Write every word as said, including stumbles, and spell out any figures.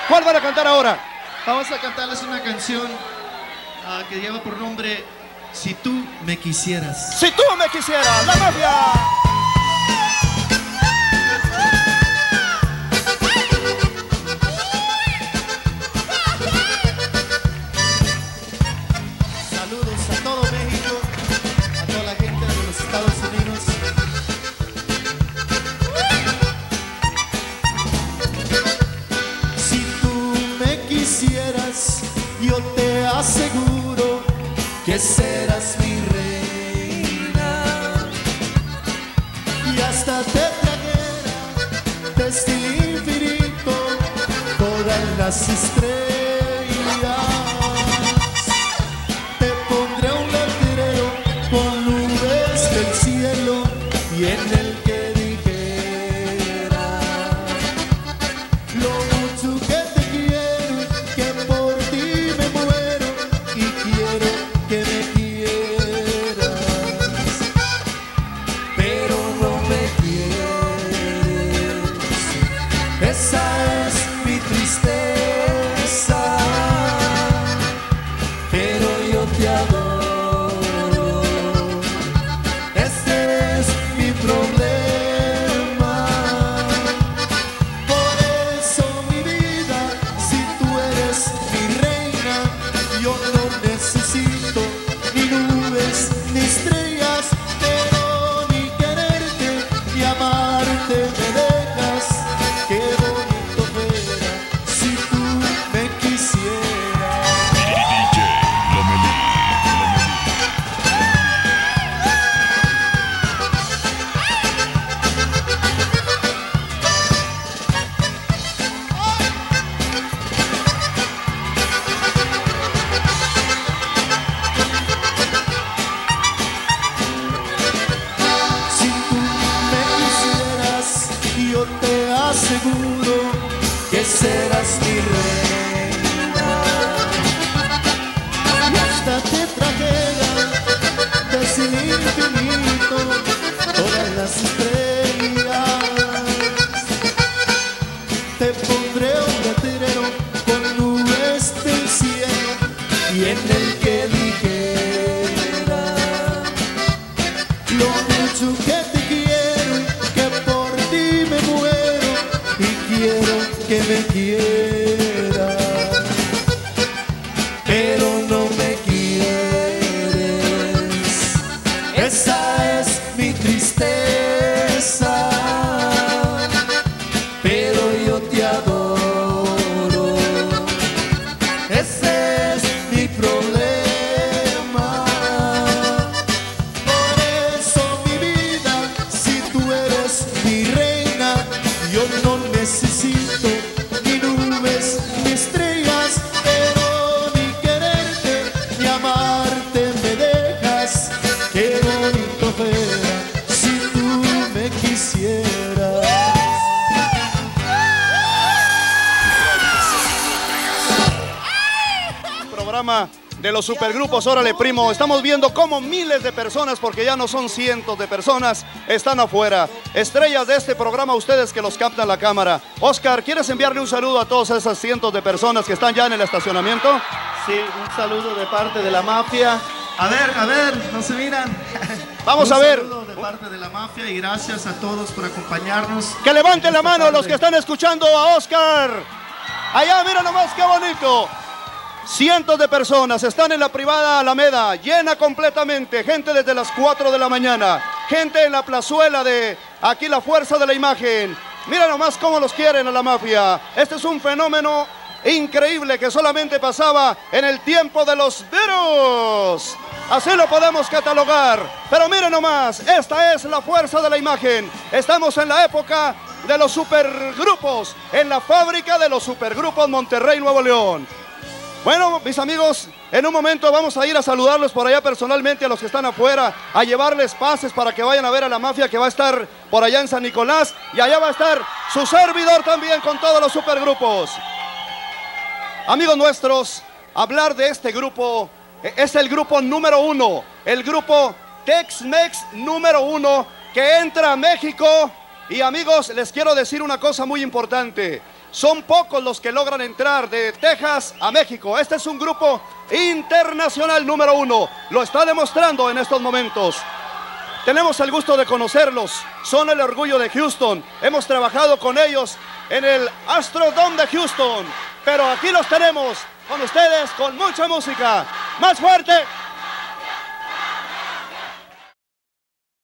¿Cuál van a cantar ahora? Vamos a cantarles una canción uh, que lleva por nombre Si tú me quisieras. Si tú me quisieras, La Mafia. Saludos a todo México, a toda la gente de los Estados Unidos. Si tú me quisieras, yo te aseguro que serás mi reina y hasta te trajera desde el infinito todas las estrellas. Te pondré un letrero con nubes del cielo y en el que dijera lo mucho que te quiero, que por ti me muero y quiero que me quieras, pero no me quieres. Esa es mi tristeza, pero yo te adoro. Ese es mi problema. Por eso mi vida, si tú eres mi reina, yo no necesito ni nubes ni estrellas, pero ni quererte ni amarte me dejas. Qué bonito fuera si tú me quisieras. D J Lomelí, Si tú me quisieras, yo te aseguro que serás mi reina y hasta te trajera desde el infinito todas las estrellas. Te pondré un letrero con nubes del cielo y en el que dijera lo mucho que te quiero, que por ti me muero y quiero que me quieras, pero no me quieres. Esa es mi tristeza, pero yo te adoro. Ese es mi problema. Por eso mi vida, si tú eres mi reina, yo no necesito ni nubes ni estrellas, pero ni quererte ni amarte me dejas. Qué bonito fuera si tú me quisieras. Programa de los supergrupos. Órale, primo, estamos viendo cómo miles de personas, porque ya no son cientos de personas, están afuera. Estrellas de este programa, ustedes que los captan la cámara. Oscar, ¿quieres enviarle un saludo a todas esas cientos de personas que están ya en el estacionamiento? Sí, un saludo de parte de la mafia. A ver, a ver, no se miran. Vamos Un a ver. saludo de parte de la mafia y gracias a todos por acompañarnos. Que levanten la Esta mano tarde. los que están escuchando a Oscar. Allá, mira nomás qué bonito. Cientos de personas están en la privada Alameda, llena completamente, gente desde las cuatro de la mañana, gente en la plazuela de aquí la Fuerza de la Imagen. Mira nomás cómo los quieren a la mafia. Este es un fenómeno increíble que solamente pasaba en el tiempo de los Beatles. Así lo podemos catalogar. Pero miren nomás, esta es la Fuerza de la Imagen. Estamos en la época de los supergrupos, en la fábrica de los supergrupos Monterrey, Nuevo León. Bueno, mis amigos, en un momento vamos a ir a saludarlos por allá personalmente a los que están afuera, a llevarles pases para que vayan a ver a la mafia que va a estar por allá en San Nicolás, y allá va a estar su servidor también con todos los supergrupos. Amigos nuestros, hablar de este grupo es el grupo número uno, el grupo Tex-Mex número uno que entra a México. Y amigos, les quiero decir una cosa muy importante. Son pocos los que logran entrar de Texas a México. Este es un grupo internacional número uno. Lo está demostrando en estos momentos. Tenemos el gusto de conocerlos. Son el orgullo de Houston. Hemos trabajado con ellos en el Astrodome de Houston. Pero aquí los tenemos con ustedes con mucha música. ¡Más fuerte!